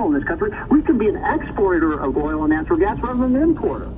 in this country. We can be an exporter of oil and natural gas rather than an importer.